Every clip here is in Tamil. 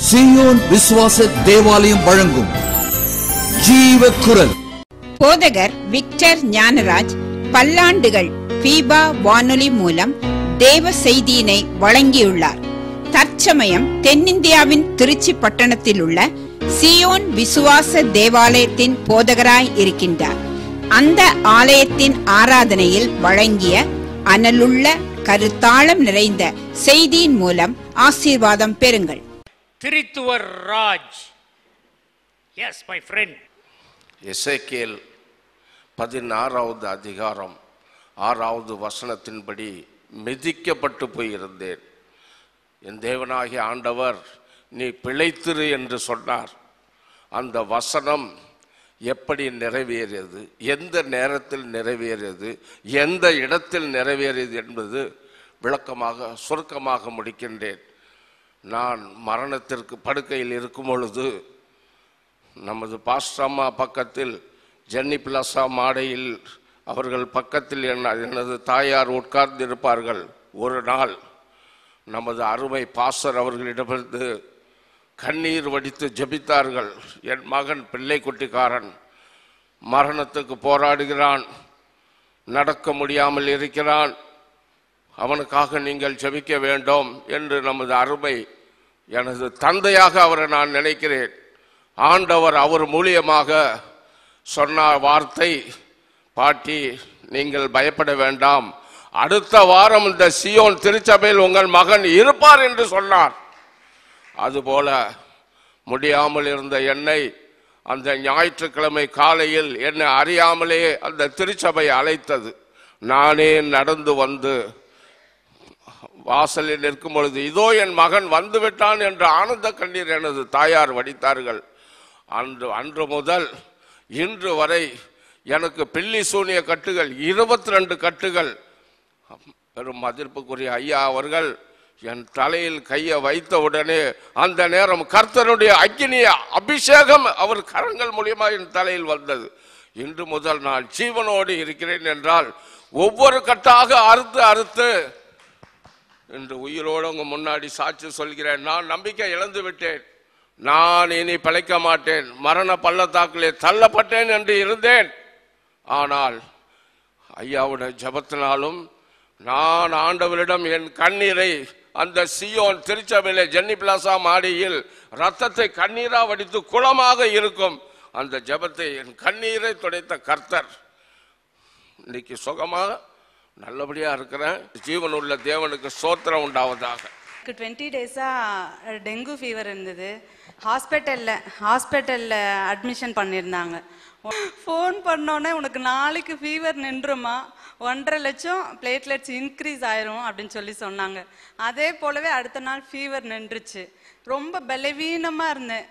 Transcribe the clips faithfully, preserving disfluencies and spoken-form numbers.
சீயோன் விசுவாச தேவாலயம் வழங்கும் ஜீவ குரல். போதகர் விக்டர் ஞானராஜ் பல்லாண்டுகள் பீபா வானொலி மூலம் தேவ செய்தியினை வழங்கியுள்ளார். தற்சமயம் தென்னிந்தியாவின் திருச்சி பட்டணத்தில் உள்ள சீயோன் விசுவாச தேவாலயத்தின் போதகராய் இருக்கின்றார். அந்த ஆலயத்தின் ஆராதனையில் வழங்கிய அனலுள்ள கருத்தாளம் நிறைந்த செய்தியின் மூலம் ஆசீர்வாதம் பெறுங்கள். திரித்துவர் ராஜ். Yes, my friend. எசேக்கியேல் பதினாறாவது அதிகாரம் ஆறாவது வசனத்தின்படி மிதிக்கப்பட்டு போயிருந்தேன். என் தேவனாகிய ஆண்டவர் நீ பிழைத்திரு என்று சொன்னார். அந்த வசனம் எப்படி நிறைவேறியது, எந்த நேரத்தில் நிறைவேறியது, எந்த இடத்தில் நிறைவேறியது என்பது விளக்கமாக சுருக்கமாக முடிக்கின்றேன். நான் மரணத்திற்கு படுக்கையில் இருக்கும் பொழுது நமது பாஸ்டம்மா பக்கத்தில் ஜென்னி பிளாசா மாடையில் அவர்கள் பக்கத்தில் எனது தாயார் உட்கார்ந்திருப்பார்கள். ஒரு நாள் நமது அருமை பாஸ்டர் அவர்களிடமிருந்து கண்ணீர் வடித்து ஜெபித்தார்கள். என் மகன் பிள்ளை குட்டிக்காரன் மரணத்துக்கு போராடுகிறான், நடக்க முடியாமல் இருக்கிறான், அவனுக்காக நீங்கள் ஜெபிக்க வேண்டும் என்று நமது அருமை எனது தந்தையாக அவரை நான் நினைக்கிறேன். ஆண்டவர் அவர் மூலியமாக சொன்ன வார்த்தை, பாட்டி நீங்கள் பயப்பட வேண்டாம், அடுத்த வாரம் இந்த சியோன் திருச்சபையில் உங்கள் மகன் இருப்பார் என்று சொன்னார். அதுபோல முடியாமல் இருந்த என்னை அந்த ஞாயிற்றுக்கிழமை காலையில் என்னை அறியாமலே அந்த திருச்சபை அழைத்தது. நானே நடந்து வந்து வாசலில் நிற்கும் பொழுது இதோ என் மகன் வந்து விட்டான் என்ற ஆனந்த கண்ணீர் எனது தாயார் வடித்தார்கள். அன்று அன்று முதல் இன்று வரை எனக்கு பில்லி சூனிய கட்டுகள் இருபத்தி ரெண்டு கட்டுகள். பெரும் மதிப்புக்குரிய ஐயா அவர்கள் என் தலையில் கையை வைத்த உடனே அந்த நேரம் கர்த்தருடைய அக்கினிய அபிஷேகம் அவர் கரங்கள் மூலியமாக என் தலையில் வந்தது. இன்று முதல் நான் ஜீவனோடு இருக்கிறேன் என்றால் ஒவ்வொரு கட்டாக அறுத்து அறுத்து இன்று உயிரோடு உங்க முன்னாடி சாட்சி சொல்கிறேன். நான் நம்பிக்கை இழந்து விட்டேன், நான் இனி பிழைக்க மாட்டேன், மரண பள்ளத்தாக்கிலே தள்ளப்பட்டேன் என்று இருந்தேன். ஆனால் ஐயாவுடைய ஜபத்தினாலும் நான் ஆண்டவரிடம் என் கண்ணீரை அந்த சியோன் திருச்சபையிலே ஜென்னி பிளாசா மாடியில் ரத்தத்தை கண்ணீரா வடித்து குளமாக இருக்கும் அந்த ஜபத்தை என் கண்ணீரை துடைத்த கர்த்தர் இன்னைக்கு சுகமாக நல்லபடியா இருக்கிறேன். ஜீவனுள்ள தேவனுக்கு ஸ்தோத்திரம் உண்டாவதாக. டுவெண்ட்டி டேஸாக டெங்கு ஃபீவர் இருந்தது. ஹாஸ்பிட்டலில் ஹாஸ்பிட்டலில் அட்மிஷன் பண்ணியிருந்தாங்க. ஃபோன் பண்ணோன்னே உனக்கு நாளைக்கு ஃபீவர் நின்றுமா, ஒன்றரை லட்சம் பிளேட்லெட்ஸ் இன்க்ரீஸ் ஆயிரும் அப்படின்னு சொல்லி சொன்னாங்க. அதே போலவே அடுத்த நாள் ஃபீவர் நின்றுச்சு. ரொம்ப பலவீனமாக இருந்தேன்.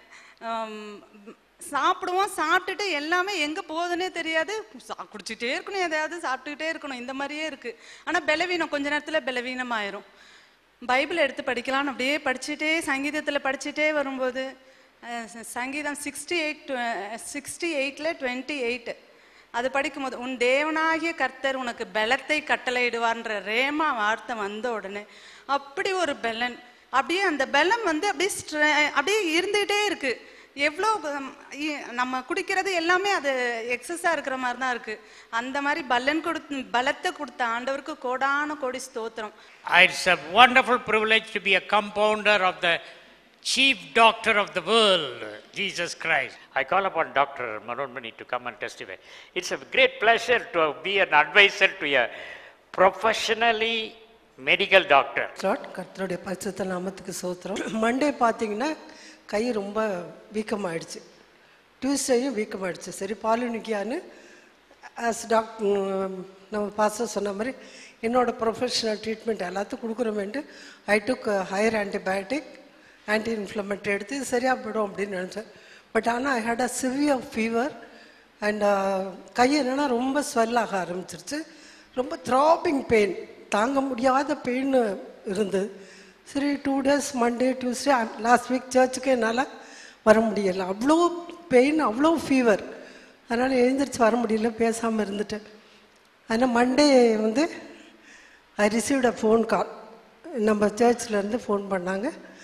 சாப்பிடுவோம், சாப்பிட்டுட்டு எல்லாமே எங்கே போகுதுன்னே தெரியாது, குடிச்சிட்டே இருக்கணும், எதையாவது சாப்பிட்டுக்கிட்டே இருக்கணும், இந்த மாதிரியே இருக்குது. ஆனால் பலவீனம் கொஞ்ச நேரத்தில் பலவீனமாயிரும். பைபிள் எடுத்து படிக்கலான்னு அப்படியே படிச்சுட்டே சங்கீதத்தில் படிச்சுட்டே வரும்போது சங்கீதம் சிக்ஸ்டி எயிட் சிக்ஸ்டி எயிட்டில் டுவெண்ட்டி எயிட் அது படிக்கும்போது உன் தேவனாகிய கர்த்தர் உனக்கு பலத்தை கட்டளையிடுவார்ன்ற ரேமா வார்த்தை வந்த உடனே அப்படி ஒரு பலன், அப்படியே அந்த பலம் வந்து அப்படியே அப்படியே இருந்துகிட்டே இருக்குது. எவ்வளோ நம்ம குடிக்கிறது எல்லாமே அது எக்ஸஸாக இருக்கிற மாதிரி தான் இருக்குது. அந்த மாதிரி பலன் கொடுத்து பலத்தை கொடுத்த ஆண்டவருக்கு கோடான கோடி ஸ்தோத்திரம். It's a wonderful privilege to be a compounder of the chief doctor of the world, Jesus Christ. I call upon Doctor Manonmani to come and testify. It's a great pleasure to be an advisor to a professionally medical doctor. கர்த்தருடைய பரிசுத்த நாமத்துக்கு ஸ்தோத்திரம். மண்டே பார்த்தீங்கன்னா கை ரொம்ப வீக்கமாகிடுச்சு, டியூஸ்டேயும் வீக்கமாகிடுச்சு. சரி பாலுனிக்கியான்னு ஆஸ் டாக்டர் நம்ம பாஸ்டர் சொன்ன மாதிரி என்னோடய ப்ரொஃபஷனல் ட்ரீட்மெண்ட் எல்லாத்துக்கும் கொடுக்குறோமேன்ட்டு I took higher antibiotic anti inflammatory எடுத்து சரியாக போய்டும் அப்படின்னு நினச்சேன். பட் ஆனால் I had a severe fever and கை என்னென்னா ரொம்ப ஸ்வெல் ஆக ஆரம்பிச்சிருச்சு. ரொம்ப த்ராபிங் பெயின், தாங்க முடியாத பெயின் இருந்தது. சரி two days Monday Tuesday last week சர்ச்சுக்கு என்னால் வர முடியலை, அவ்வளோ பெயின், அவ்வளோ ஃபீவர். அதனால் எழுந்திரிச்சு வர முடியல, பேசாமல் இருந்துட்டேன். ஆனால் மண்டே வந்து ஐ ரிசீவ்ட் அ ஃபோன் கால். நம்ம சர்ச்சிலேருந்து ஃபோன் பண்ணாங்க.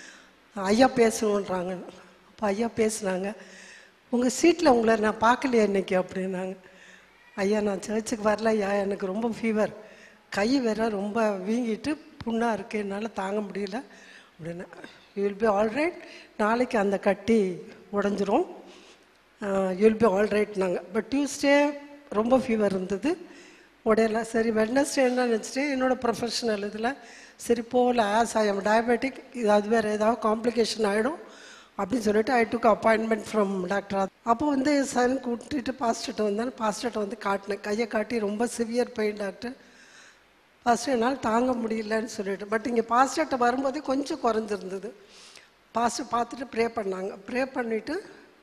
ஐயா பேசணுன்றாங்க. அப்போ ஐயா பேசுனாங்க. உங்கள் சீட்டில் உங்களை நான் பார்க்கலையே இன்னைக்கு அப்படின்னாங்க. ஐயா நான் சர்ச்சுக்கு வரல ஐயா, எனக்கு ரொம்ப ஃபீவர், கை வேற ரொம்ப வீங்கிட்டு புண்ணாக இருக்குது, என்னால் தாங்க முடியல அப்படின்னா. யூ வில் பி ஆல்ரைட், நாளைக்கு அந்த கட்டி உடஞ்சிரும், யூ வில் பி ஆல்ரைட் நாங்கள். பட் டியூஸ்டே ரொம்ப ஃபீவர் இருந்தது, உடையல. சரி வெட்னஸ்டே என்ன நினச்சிட்டு என்னோடய ப்ரொஃபஷனல் இதில் சரி போகல, ஆஸ் ஐ எம் டயபெட்டிக், இது அது வேறு ஏதாவது காம்ப்ளிகேஷன் ஆகிடும் அப்படின்னு சொல்லிட்டு I took appointment from doctor. அப்போ வந்து சன் கூட்டிகிட்டு பாஸ்டர்கிட்ட வந்தேன். பாஸ்டர்கிட்ட வந்து காட்டினேன், கையை காட்டி ரொம்ப சிவியர் பெயின் டாக்டர், பாஸ்டர் என்னால் தாங்க முடியலன்னு சொல்லிட்டு. பட் இங்கே பாஸ்டர்கிட்ட வரும்போதே கொஞ்சம் குறைஞ்சிருந்தது. பாஸ்டர் பார்த்துட்டு ப்ரே பண்ணாங்க. ப்ரே பண்ணிவிட்டு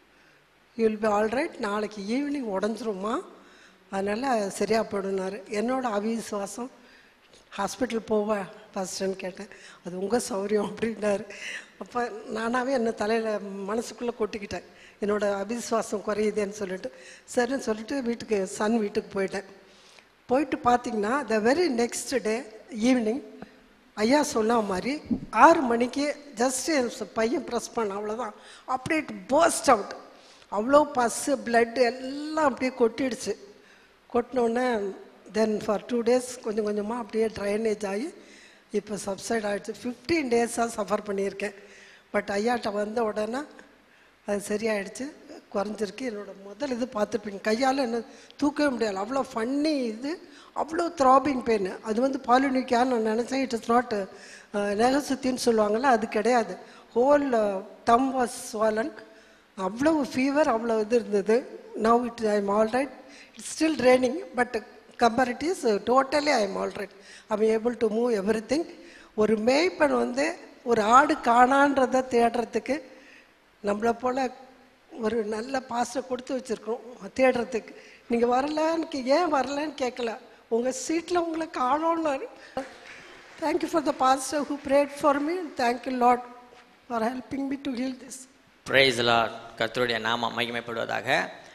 யூ வில் பி ஆல்ரைட், நாளைக்கு ஈவினிங் உடஞ்சிருமா, அதனால் சரியாக போயிடுனார். என்னோடய அவிசுவாசம், ஹாஸ்பிட்டல் போவேன் ஃபஸ்ட்டுன்னு கேட்டேன். அது உங்கள் சௌரியம் அப்படின்னாரு. அப்போ நானாகவே என்னை தலையில் மனசுக்குள்ளே கொட்டிக்கிட்டேன், என்னோடய அவிசுவாசம் குறையுதேன்னு சொல்லிட்டு. சரின்னு சொல்லிட்டு வீட்டுக்கு சன் வீட்டுக்கு போயிட்டேன். போயிட்டு பார்த்திங்கன்னா the very next day evening ஐயா சொன்ன மாதிரி ஆறு மணிக்கு ஜஸ்ட் என் பையன் ப்ரெஸ் பண்ண, அவ்வளோதான், அப்படியே பர்ஸ்ட் அவுட். அவ்வளோ பஸ்ஸு பிளட்டு எல்லாம் அப்படியே கொட்டிடுச்சு. கொட்டினோடனே தென் ஃபார் டூ டேஸ் கொஞ்சம் கொஞ்சமாக அப்படியே ட்ரைனேஜ் ஆகி இப்போ சப்சைட் ஆகிடுச்சு. ஃபிஃப்டீன் டேஸாக சஃபர் பண்ணியிருக்கேன். பட் ஐயாட்ட வந்த உடனே அது சரியாயிடுச்சு, குறைஞ்சிருக்கு. என்னோடய முதல் இது பார்த்துருப்பீங்க, கையால் என்ன தூக்கவே முடியாது, அவ்வளோ ஃபன்னி இது, அவ்வளோ த்ராபிங் பெயின். அது வந்து பாலினிக்கான்னு நான் நினச்சேன். இட் இஸ் நாட் நெகசுத்தின்னு சொல்லுவாங்கள்ல, அது கிடையாது. ஹோல் டம் வாஸ் ஸ்வாலன். அவ்வளோ ஃபீவர், அவ்வளோ இது இருந்தது. Now it I am all right. It's still draining, but comparatively totally I am all right. I am able to move everything. ஒரு மேய்ப்பன் வந்து ஒரு ஆடு காணான்றதை தேடுறதுக்கு நம்மளை போல் ஒரு நல்ல பாஸ்டை கொடுத்து வச்சுருக்கோம் தேடுறதுக்கு. நீங்கள் வரலன்னு ஏன் வரலன்னு கேட்கல, உங்கள் சீட்டில் உங்களை காணோன்னு. Thank you for the pastor who prayed for me. Thank you Lord for helping me to heal this. Praise Lord. கர்த்தருடைய நாமம் மகிமைப்படுவதாக.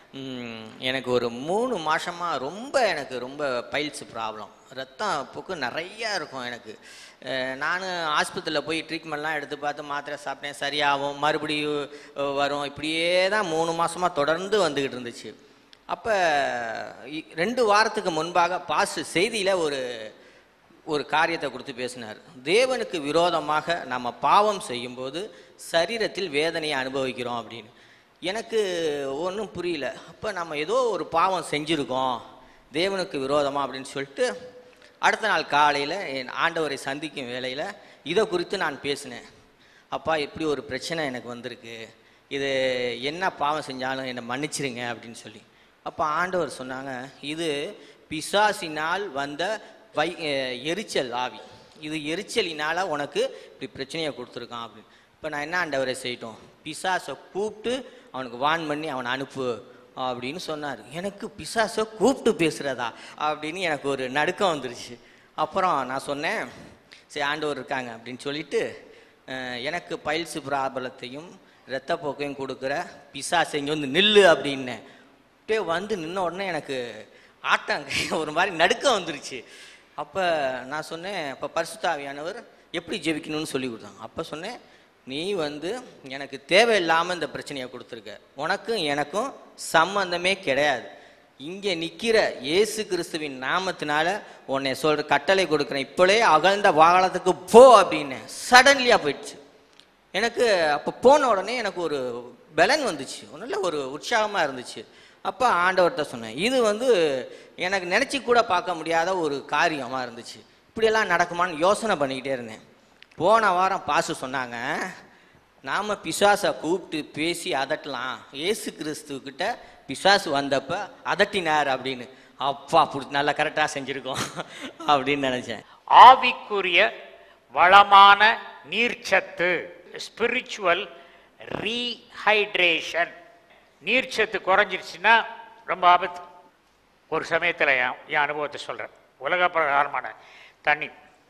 எனக்கு ஒரு மூணு மாதமாக ரொம்ப எனக்கு ரொம்ப பைல்ஸ் ப்ராப்ளம், ரத்தம் போக்கு நிறையா இருக்கும் எனக்கு. நான் ஆஸ்பத்திரியில் போய் ட்ரீட்மெண்ட்லாம் எடுத்து பார்த்து மாத்திரை சாப்பிட்டேன், சரியாகும், மறுபடியும் வரும், இப்படியே தான் மூணு மாதமாக தொடர்ந்து வந்துக்கிட்டு இருந்துச்சு. அப்போ ரெண்டு வாரத்துக்கு முன்பாக பாஸ்ட் செய்தியில் ஒரு ஒரு காரியத்தை கொடுத்து பேசினார். தேவனுக்கு விரோதமாக நம்ம பாவம் செய்யும்போது சரீரத்தில் வேதனையை அனுபவிக்கிறோம் அப்படின்னு. எனக்கு ஒன்றும் புரியல. அப்போ நம்ம ஏதோ ஒரு பாவம் செஞ்சுருக்கோம் தேவனுக்கு விரோதமாக அப்படின்னு சொல்லிட்டு அடுத்த நாள் காலையில் என் ஆண்டவரை சந்திக்கும் வேளையில் இதை குறித்து நான் பேசினேன். அப்பா இப்படி ஒரு பிரச்சனை எனக்கு வந்திருக்கு, இது என்ன பாவம் செஞ்சாலும் என்னை மன்னிச்சிருங்க அப்படின்னு சொல்லி. அப்போ ஆண்டவர் சொன்னாங்க, இது பிசாசினால் வந்த வை எரிச்சல் ஆவி, இது எரிச்சலினால் உனக்கு இப்படி பிரச்சனையை கொடுத்துருக்கான் அப்படின்னு. இப்போ நான் என்ன ஆண்டவரை செய்யட்டும், பிசாசை கூப்பிட்டு அவனுக்கு வான் பண்ணி அவனை அனுப்பு அப்படின்னு சொன்னார். எனக்கு பிசாசை கூப்பிட்டு பேசுகிறதா அப்படின்னு எனக்கு ஒரு நடுக்கம் வந்துருச்சு. அப்புறம் நான் சொன்னேன், சரி ஆண்டவர் இருக்காங்க அப்படின்னு சொல்லிட்டு எனக்கு பைல்ஸ் ப்ராபலத்தையும் இரத்தப்போக்கையும் கொடுக்குற பிசாசை இங்கே வந்து நில்லு அப்படின்னேன். அப்படியே வந்து நின்ன உடனே எனக்கு ஆட்டம் ஒரு மாதிரி நடுக்கம் வந்துருச்சு. அப்போ நான் சொன்னேன், அப்போ பரிசுத்த ஆவியானவர் எப்படி ஜெபிக்கணும்னு சொல்லி கொடுத்தாங்க. அப்போ சொன்னேன், நீ வந்து எனக்கு தேவையில்லாமல் இந்த பிரச்சனையை கொடுத்துருக்க, உனக்கும் எனக்கும் சம்பந்தமே கிடையாது, இங்கே நிற்கிற இயேசு கிறிஸ்துவின் நாமத்தினால உன்னை சொல்கிற கட்டளை கொடுக்குறேன், இப்போலே அகழ்ந்த வாகனத்துக்கு போ அப்படின்னு சடன்லியாக போயிடுச்சு எனக்கு. அப்போ போன உடனே எனக்கு ஒரு பலன் வந்துச்சு, நல்ல ஒரு உற்சாகமாக இருந்துச்சு. அப்போ ஆண்டவர்கிட்ட சொன்னேன், இது வந்து எனக்கு நினச்சி கூட பார்க்க முடியாத ஒரு காரியமாக இருந்துச்சு, இப்படியெல்லாம் நடக்குமான்னு யோசனை பண்ணிக்கிட்டே இருந்தேன். போன வாரம் பாசு சொன்னாங்க, நாம் பிசாசை கூப்பிட்டு பேசி அதட்டலாம், இயேசு கிறிஸ்துக்கிட்ட பிசாசு வந்தப்போ அதட்டினார் அப்படின்னு. அப்பா அப்படி நல்லா கரெக்டாக செஞ்சுருக்கோம் அப்படின்னு நினச்சேன். ஆவிக்குரிய வளமான நீர்ச்சத்து, ஸ்பிரிச்சுவல் ரீஹைட்ரேஷன். நீர்ச்சத்து குறைஞ்சிருச்சுன்னா ரொம்ப ஆபத்து. ஒரு சமயத்தில் என் என் அனுபவத்தை சொல்கிறேன். உலக பிரகாரமான தண்ணி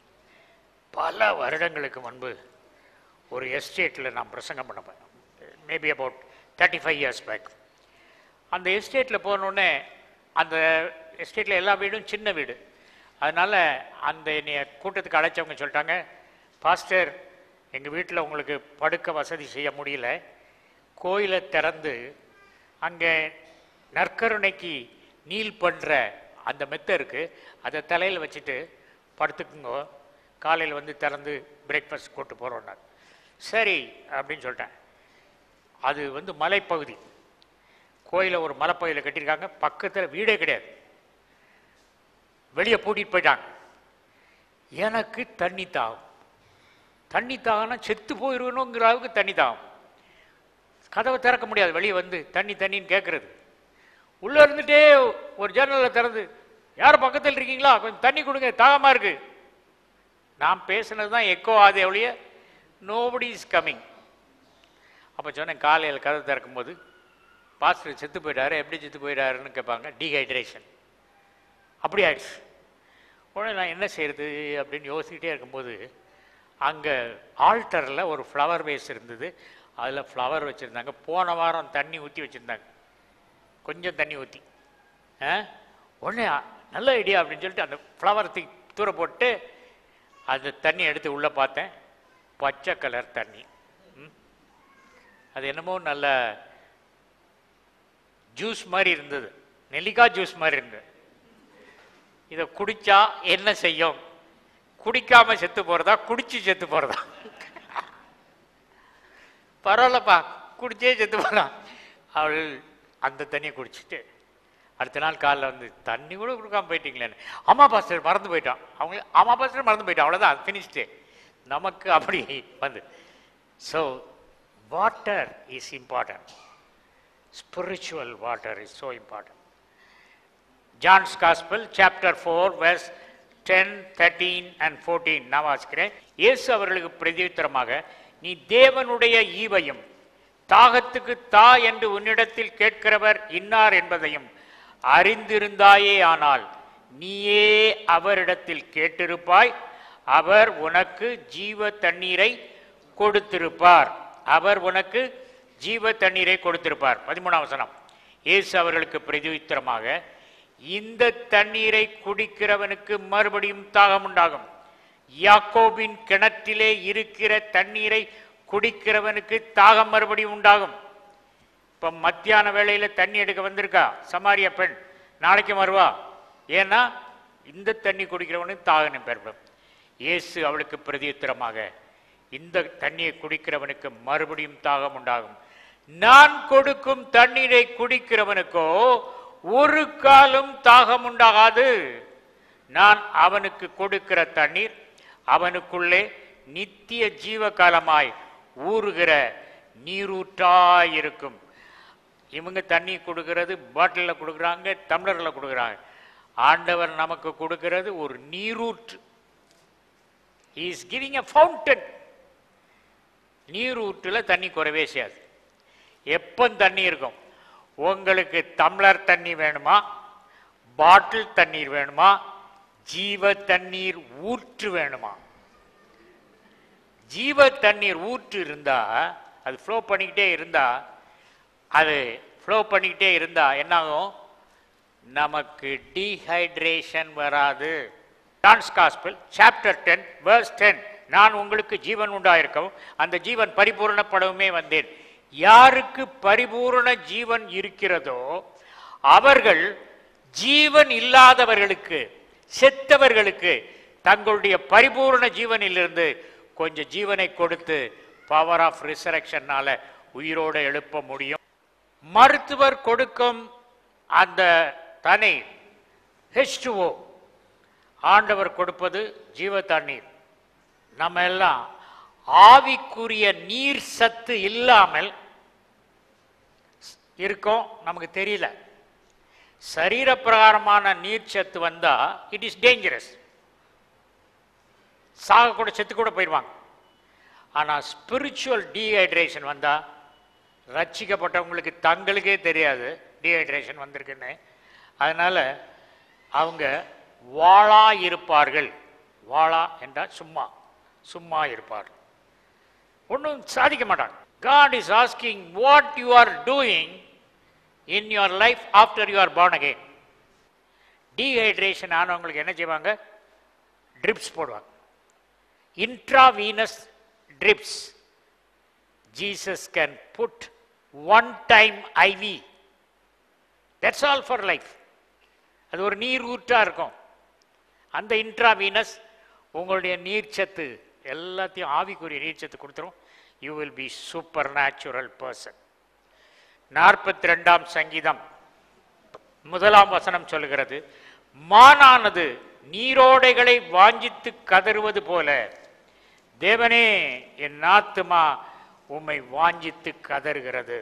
பல வருடங்களுக்கு முன்பு ஒரு எஸ்டேட்டில் நான் பிரசங்கம் பண்ண போனேன், maybe about thirty five years back. அந்த எஸ்டேட்டில் போனோடனே, அந்த எஸ்டேட்டில் எல்லா வீடும் சின்ன வீடு, அதனால் அந்த என்னைய கூட்டத்துக்கு அழைச்சவங்க சொல்லிட்டாங்க, பாஸ்டர் எங்கள் வீட்டில் உங்களுக்கு படுக்க வசதி செய்ய முடியல, கோயிலை திறந்து அங்கே நற்கருணைக்கு நீல் பண்ணுற அந்த மெத்தை இருக்குது, அதை தலையில் வச்சுட்டு படுத்துக்குங்கோ, காலையில் வந்து திறந்து பிரேக்ஃபாஸ்ட் கூட்டு போகிறோம். நான் சரி அப்படின்னு சொல்லிட்டேன். அது வந்து மலைப்பகுதி, கோயிலை ஒரு மலைப்பகுதியில் கட்டியிருக்காங்க, பக்கத்தில் வீடே கிடையாது, வெளியே பூட்டிட்டு போயிட்டாங்க. எனக்கு தண்ணி தாகம், தண்ணி தாகம்னா செத்து போயிடுவேணுங்கிற அளவுக்கு தண்ணி தாகம். கதவை திறக்க முடியாது, வெளியே வந்து தண்ணி தண்ணின்னு கேட்குறது. உள்ளே இருந்துகிட்டே ஒரு ஜன்னலில் திறந்து, யார் பக்கத்தில் இருக்கீங்களா, கொஞ்சம் தண்ணி கொடுங்க, தாகமாக இருக்குது. நான் பேசுனது தான் எக்கோ ஆகுது ஒழிய நோபடி இஸ் கம்மிங். அப்போ சொன்னேன், காலையில் கதவை திறக்கும்போது பாஸ்டர் செத்து போயிட்டாரு. எப்படி செத்து போயிட்டாருன்னு கேட்பாங்க. டீஹைட்ரேஷன். அப்படி ஆயிடுச்சு. உடனே நான் என்ன செய்யறது அப்படின்னு யோசிக்கிட்டே இருக்கும்போது அங்கே ஆல்டரில் ஒரு ஃப்ளவர் வேஸ் இருந்தது, அதில் ஃப்ளவர் வச்சுருந்தாங்க. போன வாரம் தண்ணி ஊற்றி வச்சுருந்தாங்க, கொஞ்சம் தண்ணி ஊற்றி. உடனே நல்ல ஐடியா அப்படின்னு சொல்லிட்டு அந்த ஃப்ளவர் தூக்கி தூர போட்டு அந்த தண்ணி எடுத்து உள்ளே பார்த்தேன், பச்சை கலர் தண்ணி. அது என்னமோ நல்ல ஜூஸ் மாதிரி இருந்தது, நெல்லிக்காய் ஜூஸ் மாதிரி இருந்தது. இதை குடிச்சா என்ன செய்யும்? குடிக்காம செத்து போறதா, குடிச்சு செத்து போறதா? பரவாயில்லப்பா, குடிச்சே செத்து போறான். அவள் அந்த தண்ணியை குடிச்சிட்டு அடுத்த நாள் காலையில் வந்து, தண்ணி கூட கொடுக்காம போயிட்டீங்களேன்னு. அம்மா பாஸ்டர் மறந்து போயிட்டான். அவங்க அம்மா பாஸ்டர் மறந்து போயிட்டான், அவ்வளோதான், ஃபினிஷ்டு. நமக்கு அப்படி வந்து. So water is important. Spiritual water is so important. John's Gospel, chapter four, verse ten, thirteen and fourteen. நான் வாசிக்கிறேன். இயேசு அவர்களுக்கு பிரதியுத்தரமாக, நீ தேவனுடைய ஈவையும் தாகத்துக்கு தா என்று உன்னிடத்தில் கேட்கிறவர் இன்னார் என்பதையும் அறிந்திருந்தாயே, ஆனால் நீயே அவரிடத்தில் கேட்டிருப்பாய், அவர் உனக்கு ஜீவ தண்ணீரை கொடுத்திருப்பார். அவர் உனக்கு ஜீவ தண்ணீரை கொடுத்திருப்பார். பதிமூணாம் வசனம். இயேசு அவர்களுக்கு பிரதியுத்தரமாக, இந்த தண்ணீரை குடிக்கிறவனுக்கு மறுபடியும் தாகம் உண்டாகும். யாக்கோபின் கிணற்றிலே இருக்கிற தண்ணீரை குடிக்கிறவனுக்கு தாகம் மறுபடியும் உண்டாகும். இப்போ மத்தியான வேளையில தண்ணி எடுக்க வந்திருக்கா சமாரிய பெண், நாளைக்கு வருவா. ஏன்னா இந்த தண்ணி குடிக்கிறவனுக்கு தாகம் பெறப்படும். இயேசு அவளுக்கு பிரதியுத்தரமாக, இந்த தண்ணியை குடிக்கிறவனுக்கு மறுபடியும் தாகம் உண்டாகும். நான் கொடுக்கும் தண்ணீரை குடிக்கிறவனுக்கோ ஒரு காலம் தாகம் உண்டாகாது. நான் அவனுக்கு கொடுக்கிற தண்ணீர் அவனுக்குள்ளே நித்திய ஜீவ காலமாய் ஊறுகிற நீரூற்றாயிருக்கும். இவங்க தண்ணி கொடுக்கிறது பாட்டிலில் கொடுக்குறாங்க, டம்ளரில் கொடுக்குறாங்க. ஆண்டவர் நமக்கு கொடுக்கிறது ஒரு நீரூற்று. He is giving a fountain. நீரூற்றில் தண்ணி குறைவே செய்யாது. எப்போ தண்ணி இருக்கும்? உங்களுக்கு டம்ளர் தண்ணி வேணுமா, பாட்டில் தண்ணீர் வேணுமா, ஜீவ தண்ணீர் ஊற்று வேணுமா? ஜீவ தண்ணீர் ஊற்று இருந்தா, அது ஃப்ளோ பண்ணிக்கிட்டே இருந்தா, அது ஃப்ளோ பண்ணிக்கிட்டே இருந்தா என்னாகும்? நமக்கு டீஹைட்ரேஷன் வராது. John's Gospel chapter ten verse ten. நான் உங்களுக்கு ஜீவன் உண்டாயிருக்கவும் அந்த ஜீவன் பரிபூரணப்படவுமே வந்தேன். யாருக்கு பரிபூரண ஜீவன் இருக்கிறதோ அவர்கள் ஜீவன் இல்லாதவர்களுக்கு, செத்தவர்களுக்கு தங்களுடைய பரிபூரண ஜீவனிலிருந்து கொஞ்சம் ஜீவனை கொடுத்து பவர் ஆஃப் ரிசரக்ஷனால உயிரோடு எழுப்ப முடியும். மருத்துவர் கொடுக்கும் அந்த தனி ஹெச் டூ ஓ, ஆண்டவர் கொடுப்பது ஜீவ தண்ணீர். நம்ம எல்லாம் ஆவிக்குரிய நீர் சத்து இல்லாமல் இருக்கோம், நமக்கு தெரியல. சரீர பிரகாரமான நீர் சத்து வந்தா இட் இஸ் டேஞ்சரஸ். சாக கூட செத்து கூட போயிடுவாங்க. ஆனால் ஸ்பிரிச்சுவல் டீஹைட்ரேஷன் வந்தா ரட்சிக்கப்பட்டவங்களுக்கு தங்களுக்கே தெரியாது டீஹைட்ரேஷன் வந்திருக்குன்னு. அதனால அவங்க வாளா இருப்பார்கள். வாளா என்றால் சும்மா சும்மா இருப்பார்கள், ஒன்றும் சாதிக்க மாட்டாங்க. God is asking what you are doing in your life after you are born again. Dehydration ஆனவங்களுக்கு என்ன செய்வாங்க? ட்ரிப்ஸ் போடுவாங்க, intravenous drips. Jesus can put one time I V. That's all for life. அது ஒரு நீர் ஊற்றா இருக்கும். அந்த இன்ட்ராவீனஸ் உங்களுடைய நீர்ச்சத்து எல்லாத்தையும் ஆவிக்குரிய நீர்ச்சத்து கொடுத்துரும். You will be supernatural person. நாற்பத்தி ரெண்டாம் சங்கீதம் முதலாம் வசனம் சொல்லுகிறது, மானானது நீரோடைகளை வாஞ்சித்து கதறுவது போல தேவனே என் ஆத்துமா உம்மை வாஞ்சித்து கதறுகிறது.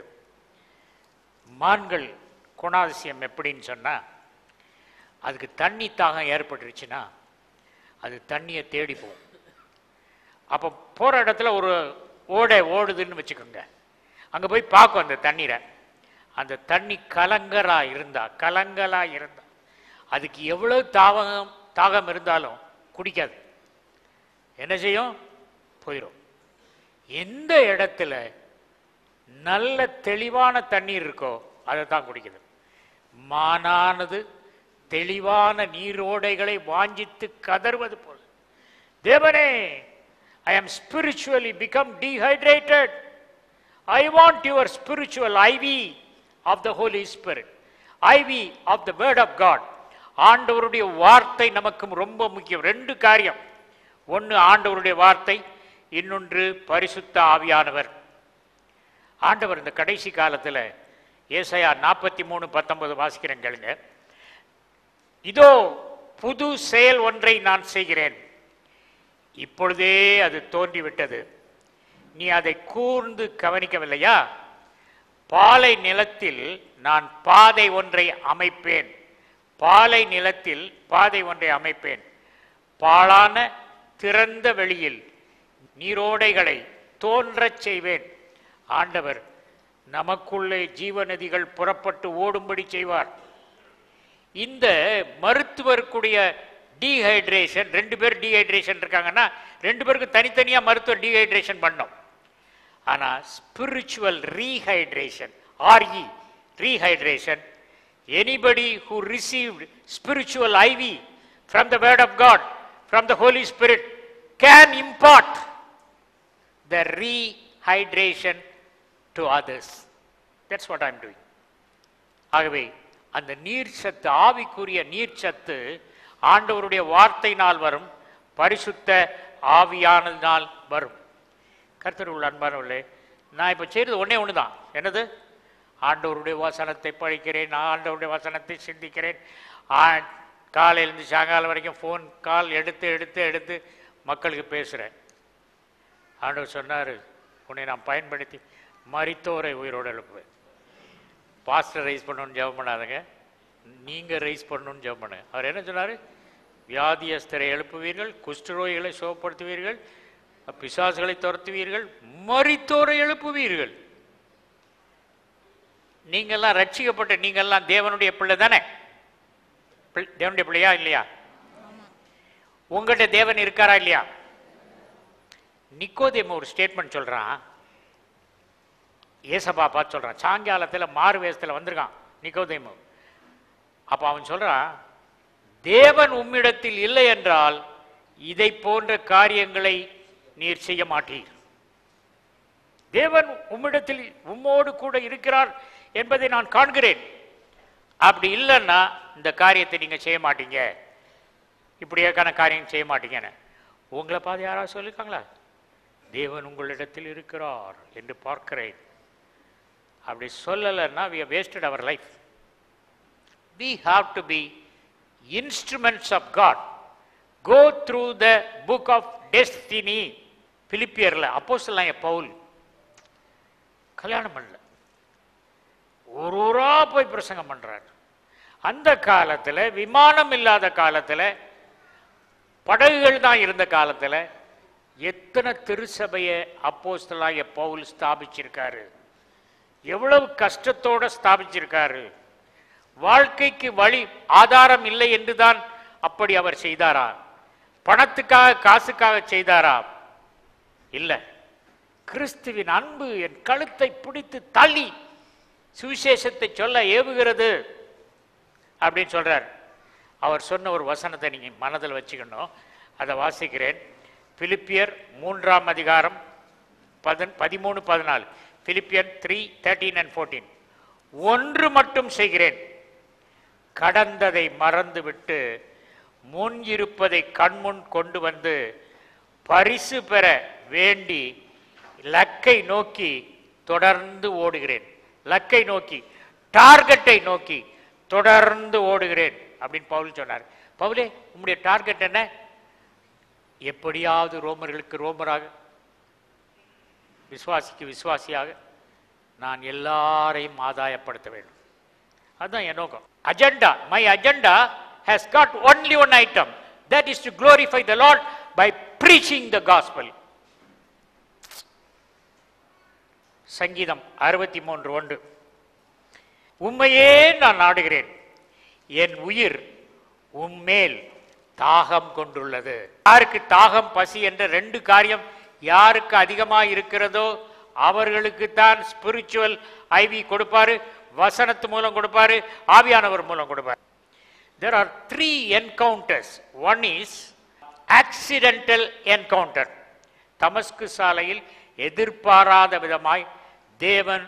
மான்கள் குணாதிசயம் எப்படின்னு சொன்னா, அதுக்கு தண்ணி தாகம் ஏற்பட்டுருச்சுன்னா அது தண்ணியை தேடி போகும். அப்போ போகிற இடத்துல ஒரு ஓடை ஓடுதுன்னு வச்சுக்கோங்க, அங்கே போய் பார்க்கும் அந்த தண்ணீரை. அந்த தண்ணி கலங்கரா இருந்தா கலங்கலா இருந்தா அதுக்கு எவ்வளவு தாகம் தாகம் இருந்தாலும் குடிக்காது. என்ன செய்யும்? போயிடும். எந்த இடத்துல நல்ல தெளிவான தண்ணீர் இருக்கோ அதை தான் குடிக்குது. மானானது தெளிவான நீரோடைகளை வாஞ்சித்து கதறுவது போல தேவனே, I am spiritually become dehydrated. I want your spiritual I V of the Holy Spirit, I V of the Word of God. ஆண்டவருடைய வார்த்தை நமக்கு ரொம்ப முக்கியம். ரெண்டு காரியம், ஒன்று ஆண்டவருடைய வார்த்தை, இன்னொன்று பரிசுத்த ஆவியானவர். ஆண்டவர் இந்த கடைசி காலத்தில் ஏசாயா நாற்பத்தி மூணு பத்தொன்பது வாசிக்கிறேன் கேளுங்க. இதோ புது செயல் ஒன்றை நான் செய்கிறேன், இப்பொழுதே அது தோன்றிவிட்டது, நீ அதை கூர்ந்து கவனிக்கவில்லையா? பாலை நிலத்தில் நான் பாதை ஒன்றை அமைப்பேன், பாலை நிலத்தில் பாதை ஒன்றை அமைப்பேன், பாழான திறந்த வெளியில் நீரோடைகளை தோன்றச் செய்வேன். ஆண்டவர் நமக்குள்ளே ஜீவநதிகள் புறப்பட்டு ஓடும்படி செய்வார். இந்த மருத்துவருக்குடைய டீஹைட்ரேஷன், ரெண்டு பேர் டீஹைட்ரேஷன் இருக்காங்கன்னா ரெண்டு பேருக்கு தனித்தனியாக மருத்துவர் டீஹைட்ரேஷன் பண்ணோம். ஆனால் spiritual rehydration, R E rehydration, anybody who received spiritual I V from the Word of God, from the Holy Spirit, can impart the rehydration to others. That's what I'm doing. ஆகவே அந்த நீர்ச்சத்து, ஆவிக்குரிய நீர்ச்சத்து ஆண்டவருடைய வார்த்தையினால் வரும், பரிசுத்த ஆவியானதினால் வரும். கர்த்தர் உள்ள அன்பானவர்களே, நான் இப்போ செய்கிறது ஒன்றே ஒன்று தான். என்னது? ஆண்டவருடைய வசனத்தை படிக்கிறேன், ஆண்டவருடைய வசனத்தை சிந்திக்கிறேன். காலையிலேருந்து சாயங்காலம் வரைக்கும் ஃபோன் கால் எடுத்து எடுத்து எடுத்து மக்களுக்கு பேசுகிறேன். ஆண்டவர் சொன்னார், உன்னை நான் பயன்படுத்தி மரித்தோரை உயிரோடு எழுப்புவேன். பாஸ்டர் ரைஸ் பண்ணணும்னு ஜெபம் பண்ணாதுங்க, நீங்கள் ரைஸ் பண்ணணும்னு ஜெபம் பண்ண. அவர் என்ன சொன்னார்? வியாதியஸ்தரை எழுப்புவீர்கள், குஷ்டரோகிகளை சுகப்படுத்துவீர்கள், பிசாசுகளை துரத்துவீர்கள், மரித்தோரை எழுப்புவீர்கள். நீங்கள்லாம் ரட்சிக்கப்பட்ட நீங்கள்லாம் தேவனுடைய பிள்ளை தானே? தேவனுடைய பிள்ளையா இல்லையா? உங்கள்கிட்ட தேவன் இருக்காரா இல்லையா? நிக்கோதேமு ஒரு ஸ்டேட்மெண்ட் சொல்றான், ஏசப்பா பார்த்து சொல்றான். சாயங்காலத்தில் மாறு வேஷத்தில் வந்திருக்கான் நிக்கோதேமு. அப்போ அவன் சொல்றான், தேவன் உம்மிடத்தில் இல்லை என்றால் இதை போன்ற காரியங்களை நீர் செய்ய மாட்டீர். தேவன் உம்மிடத்தில் உம்மோடு கூட இருக்கிறார் என்பதை நான் காண்கிறேன். அப்படி இல்லைன்னா இந்த காரியத்தை நீங்க செய்ய மாட்டீங்க, இப்படியான காரியம் செய்ய மாட்டீங்கன்னு உங்களை பார்த்து யாராவது சொல்லியிருக்காங்களா? தேவன் உங்களிடத்தில் இருக்கிறார் என்று பார்க்கிறேன். அப்படி சொல்லலைன்னா we have wasted our life. We have to be instruments of God. Go through the book of destiny. பிலிப்பியர்ல அப்போஸ்தலனாகிய பவுல் கல்யாணம் பண்ணல, ஒரு ஊரா போய் பிரசங்கம் பண்றார். அந்த காலத்தில் விமானம் இல்லாத காலத்தில், படகுகள் தான் இருந்த காலத்தில் எத்தனை திருச்சபையை அப்போஸ்தலனாகிய பவுல் ஸ்தாபிச்சிருக்காரு, எவ்வளவு கஷ்டத்தோட ஸ்தாபிச்சிருக்காரு. வாழ்க்கைக்கு வழி ஆதாரம் இல்லை என்றுதான் அப்படி அவர் செய்தாரா? பணத்துக்காக காசுக்காக செய்தாரா? இல்லை. கிறிஸ்துவின் அன்பு என் கழுத்தை பிடித்து தள்ளி சுவிசேஷத்தை சொல்ல ஏவுகிறது அப்படின்னு சொல்றார். அவர் சொன்ன ஒரு வசனத்தை நீங்க மனதில் வச்சுக்கணும். அதை வாசிக்கிறேன். பிலிப்பியர் மூன்றாம் அதிகாரம் பதன் பதிமூணு பதினாலு Philippian three thirteen and fourteen. ஒன்று மட்டும் செய்கிறேன், கடந்ததை மறந்துவிட்டு முன் இருப்பதை கண்முன் கொண்டு வந்து பரிசு பெற வேண்டி லக்கை நோக்கி தொடர்ந்து ஓடுகிறேன். லக்கை நோக்கி, டார்கெட்டை நோக்கி தொடர்ந்து ஓடுகிறேன் அப்படின்னு பவுல் சொன்னார். பவுலே, உங்களுடைய டார்கெட் என்ன? எப்படியாவது ரோமர்களுக்கு ரோமராக, விசுவாசிக்கு விசுவாசியாக நான் எல்லாரையும் ஆதாயப்படுத்த வேண்டும். அதுதான் என் நோக்கம். Agenda, my agenda has got only one item, that is to glorify the Lord by preaching the gospel. சங்கீதம் அறுபத்தி மூன்று ஒன்று. உம்மையே நான் நாடுகிறேன், என் உயிர் உம்மேல் தாகம் கொண்டுள்ளது. யாருக்கு தாகம் பசி என்ற ரெண்டு காரியம் யாருக்கு அதிகமாக இருக்கிறதோ அவர்களுக்கு தான் ஸ்பிரிச்சுவல் ஐவி கொடுப்பாரு, வசனத்து மூலம் கொடுப்பாரு, ஆவியானவர் மூலம் கொடுப்பாரு. There are three encounters. One is accidental encounter. தமஸ்கு சாலையில் எதிர்பாராத விதமாய் தேவன்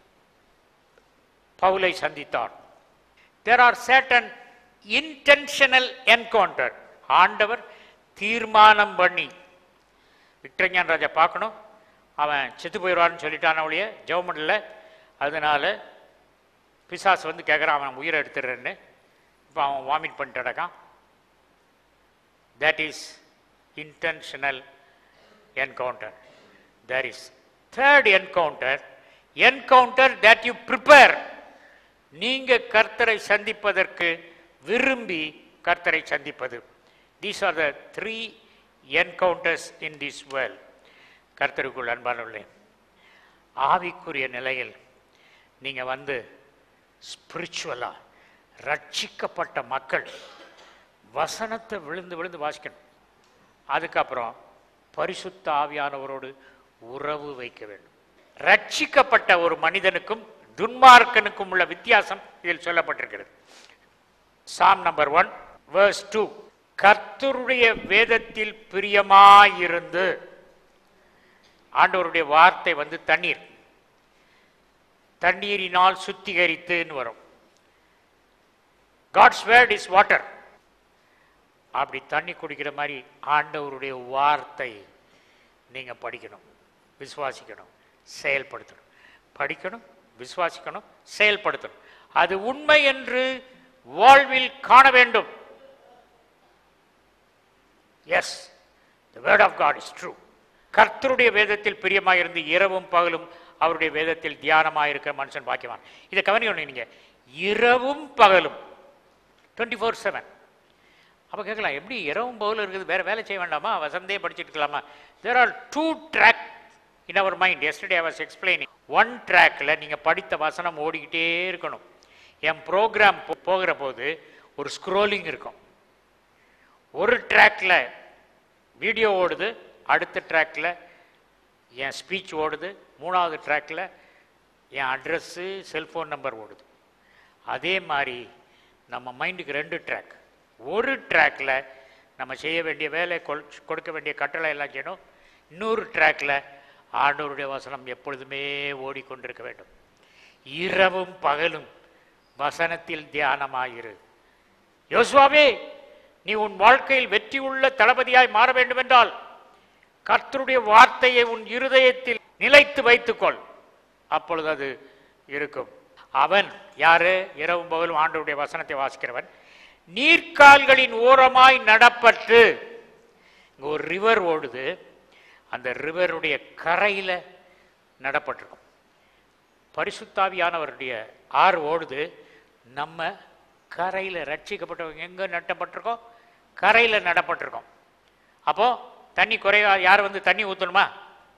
பவுலை சந்தித்தார். There are certain intentional encounter. ஆண்டவர் தீர்மானம் பண்ணி, விக்டர் ஞான ராஜா பார்க்கணும், அவன் செத்து போயிடுவான்னு சொல்லிட்டான் அவளைய ஜெவமண்டில். அதனால பிசாசு வந்து கேட்குறான், அவன் உயிரை எடுத்துடுறேன்னு. இப்போ அவன் வாமிட் பண்ணிட்டு கிடக்கான். That is intentional encounter. There is third encounter, encounter that you prepare. நீங்கள் கர்த்தரை சந்திப்பதற்கு விரும்பி கர்த்தரை சந்திப்பது. These are the three encounters in this world. கர்த்தருக்குள் அன்பானவர்களே, ஆவிக்குரிய நிலையில் நீங்கள் வந்து ஸ்பிரிச்சுவலாக ரட்சிக்கப்பட்ட மக்கள் வசனத்தை விழுந்து விழுந்து வாசிக்கணும். அதுக்கப்புறம் பரிசுத்த ஆவியானவரோடு உறவு வைக்க வேண்டும். ரட்சிக்கப்பட்ட ஒரு மனிதனுக்கும் துன்மார்க்கனுக்கும் உள்ள வித்தியாசம் இதில் சொல்லப்பட்டிருக்கிறது. Psalm number one verse two. கர்த்தருடைய வேதத்தில் பிரியமாயிருந்து, ஆண்டவருடைய வார்த்தை வந்து தண்ணீர், தண்ணீரினால் சுத்திகரித்துன்னு வரும். God's word is water. அப்படி தண்ணி குடிக்கிற மாதிரி ஆண்டவருடைய வார்த்தை நீங்க படிக்கணும், விசுவாசிக்கணும், செயல்படுத்தணும். படிக்கணும், விசுவாசிக்கணும், செயல்படுத்தணும். அது உண்மை என்று வாழ்வில் காண வேண்டும். Yes, the word of God is true. கர்த்தருடைய வேதத்தில் பிரியமாயிருந்து இரவும் பகலும் அவருடைய வேதத்தில் தியானமாயிருக்கிற மனுஷன் பாக்கியவான். இதை கவனிக்கணும் நீங்க, இரவும் பகலும் டுவெண்ட்டி ஃபோர் செவன். அப்போ கேட்கலாம், எப்படி இரவும் பகலும் இருக்குது, வேற வேலை செய்ய வேண்டாமா, வசந்தே படிச்சுட்டு இருக்கலாமா? There are two track in our mind. Yesterday I was explaining. One ட்ராக்ல நீங்க படித்த வசனம் ஓடிக்கிட்டே இருக்கணும். என் ப்ரோக்ராம் போகிற போது ஒரு ஸ்க்ரோலிங் இருக்கும். ஒரு ட்ராக்ல வீடியோ ஓடுது, அடுத்த ட்ராக்ல என் ஸ்பீச் ஓடுது, மூணாவது ட்ராக்ல என் அட்ரஸ்ஸு செல்ஃபோன் நம்பர் ஓடுது. அதே மாதிரி நம்ம மைண்டுக்கு ரெண்டு ட்ராக். ஒரு ட்ராக்ல நம்ம செய்ய வேண்டிய வேலை, கொடுக்க வேண்டிய கட்டளை எல்லாம் செய்யணும். இன்னொரு ட்ராக்ல ஆண்டவருடைய வசனம் எப்பொழுதுமே ஓடிக்கொண்டிருக்க வேண்டும். இரவும் பகலும் வசனத்தில் தியானமாயிரு. யோசுவாவே, நீ உன் வாழ்க்கையில் வெற்றி உள்ள தளபதியாய் மாற வேண்டும் என்றால் கர்த்தருடைய வார்த்தையை உன் இருதயத்தில் நிலைத்து வைத்துக்கொள், அப்பொழுது அது இருக்கும். அவன் யாரு? இரவும் பகலும் ஆண்டவருடைய வசனத்தை வாசிக்கிறவன். நீர்க்கால்களின் ஓரமாய் நடப்பட்டு, இங்க ஒரு ரிவர் ஓடுது, அந்த ரிவருடைய கரையில நடப்பட்டிருக்கும். பரிசுத்தாவியானவருடைய ஆறு ஓடுது, நம்ம கரையில ரட்சிக்கப்பட்டவங்க எங்க நட்டப்பட்டிருக்கோம்? கரையில நடப்பட்டிருக்கோம். அப்போ தண்ணி குறைவா யார் வந்து தண்ணி ஊற்றணுமா?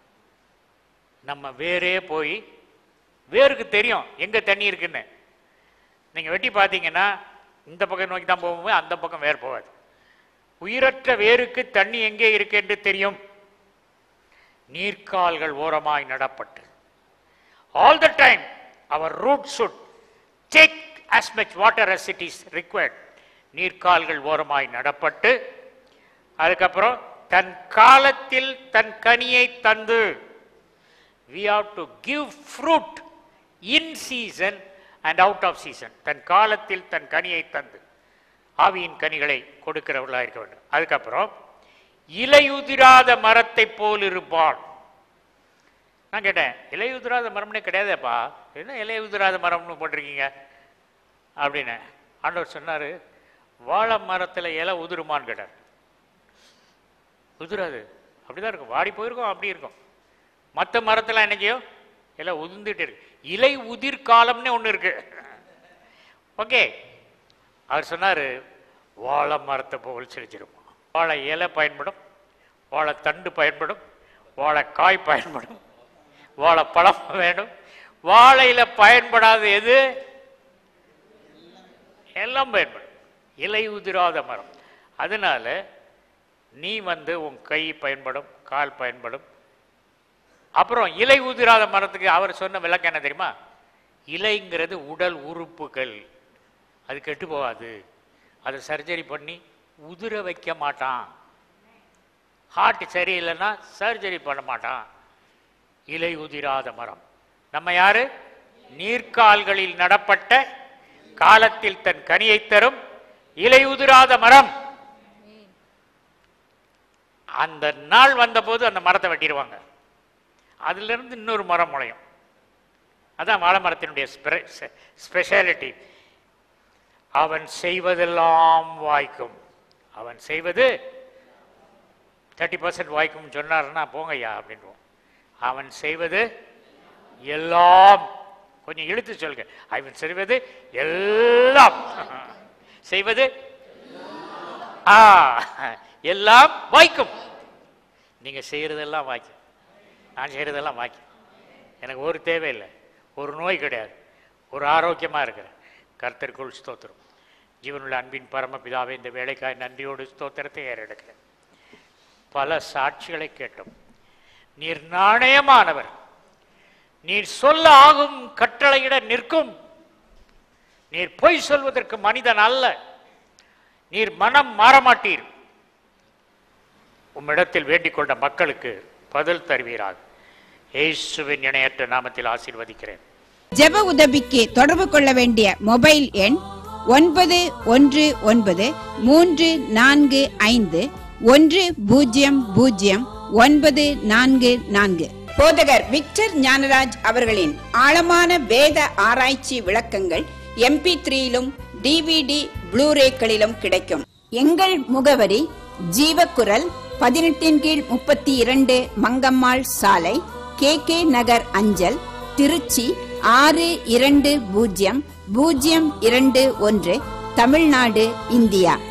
நம்ம வேறே போய், வேருக்கு தெரியும் எங்க தண்ணி இருக்குன்னு. நீங்க வெட்டி பார்த்தீங்கன்னா இந்த பக்கம் நோக்கி தான் போகும்போது அந்த பக்கம் வேர் போகாது. உயிரற்ற வேருக்கு தண்ணி எங்கே இருக்கு என்று தெரியும். நீர்க்கால்கள் ஓரமாய் நடப்பட்டு, all the time our roots should take as much water as it is required. நீர்க்கால்கள் ஓரமாய் நடப்பட்டு, அதுக்கப்புறம் தன் காலத்தில் தன் கனியை தந்து, we have to give fruit in season and out of season. தன் காலத்தில் தன் கனியை தந்து ஆவியின் கனிகளை கொடுக்கிறவர்களாக இருக்க வேண்டும். அதுக்கப்புறம் இலையுதிராத மரத்தை போல் இருப்பான். நான் கேட்டேன், இலையுதிராத மரம்னே கிடையாதேப்பா, என்ன இலையுதிராத மரம்னு போட்டிருக்கீங்க அப்படின்னு. ஆண்டவர் சொன்னார், வாழை மரத்தில் இலை உதிருமான்னு கேட்டார். உதிராது, அப்படிதான் இருக்கும், வாடி போயிருக்கும், அப்படி இருக்கும். மற்ற மரத்தில் என்னைக்கையோ இலை உதிர்ந்துட்டு இருக்கு. இலை உதிர் காலம்னு ஒன்று இருக்கு. ஓகே, அவர் சொன்னார், வாழை மரத்தை போல் செழிச்சிருமா. வாழை இலை பயன்படும், வாழை தண்டு பயன்படும், வாழை காய் பயன்படும், வாழை பழம் வேண்டும். வாழையில பயன்படாத எது? எல்லாம் பயன்படும். இலை உதிராத மரம். அதனால நீ வந்து உன் கை பயன்படும், கால் பயன்படும். அப்புறம் இலை உதிராத மரத்துக்கு அவர் சொன்ன விளக்கம் என்ன தெரியுமா? இலைங்கிறது உடல் உறுப்புகள், அது கெட்டு போகாது, அதை சர்ஜரி பண்ணி உதிர வைக்க மாட்டான். ஹார்ட் சரியில்லைன்னா சர்ஜரி பண்ண மாட்டான். இலை உதிராத மரம். நம்ம யாரு? நீர்க்கால்களில் நடப்பட்ட, காலத்தில் தன் கனியை தரும் இலை உதிராத மரம். அந்த நாள் வந்தபோது அந்த மரத்தை வெட்டிடுவாங்க, அதுல இருந்து இன்னொரு மரம் முளையும். அதான் வாழை மரத்தினுடைய ஸ்பெஷாலிட்டி. அவன் செய்வதெல்லாம் வாய்க்கும். அவன் செய்வது தேர்ட்டி பர்சன்ட் வாய்க்கும் சொன்னார்னா போங்க ஐயா அப்படின்வோம். அவன் செய்வது எல்லாம், கொஞ்சம் இழுத்து சொல்லுங்க, அவன் செய்வது எல்லாம், செய்வது ஆ எல்லாம் வாய்க்கும். நீங்க செய்யறதெல்லாம் வாய்க்கும், நான் செய்யறதெல்லாம் வாய்க்கும். எனக்கு ஒரு தேவையில்லை, ஒரு நோய் கிடையாது, ஒரு ஆரோக்கியமா இருக்கிறேன். கர்த்தருக்குள் ஸ்தோத்திரம். ஜீவனுள்ள அன்பின் பரமபிதாவே, இந்த வேலைக்காய் நன்றியோடு ஸ்தோத்திரத்தை ஏறெடுக்கிறேன். பல சாட்சிகளை கேட்டோம். நீர் நாணயமானவர், நீர் சொல்ல ஆகும் கட்டளையிட நிற்கும், நீர் பொய் சொல்வதற்கு மனிதன் அல்ல, நீர் மனம் மாறமாட்டீர். உம்மிடத்தில் வேண்டிக் கொண்ட மக்களுக்கு பதில் தருவீராக. இயேசுவின் இணையற்ற நாமத்தில் ஆசீர்வதிக்கிறேன். ஜெப உதவிக்கு தொடர்பு கொள்ள வேண்டிய மொபைல் எண் ஒன்பது ஒன்று ஒன்பது மூன்று நான்கு ஐந்து ஒன்று பூஜ்ஜியம் பூஜ்ஜியம் ஒன்பது நான்கு நான்கு. போதகர் விக்டர் ஞானராஜ் அவர்களின் ஆழமான வேத ஆராய்ச்சி விளக்கங்கள் எம்பி த்ரீயிலும் டிவிடி ப்ளூரேக்களிலும் கிடைக்கும். எங்கள் முகவரி ஜீவக்குரல், பதினெட்டின் கீழ் முப்பத்தி இரண்டு மங்கம்மாள் சாலை, கே கே நகர் அஞ்சல், திருச்சி ஆறு இரண்டு பூஜ்ஜியம் பூஜ்ஜியம் இரண்டு ஒன்று, தமிழ்நாடு, இந்தியா.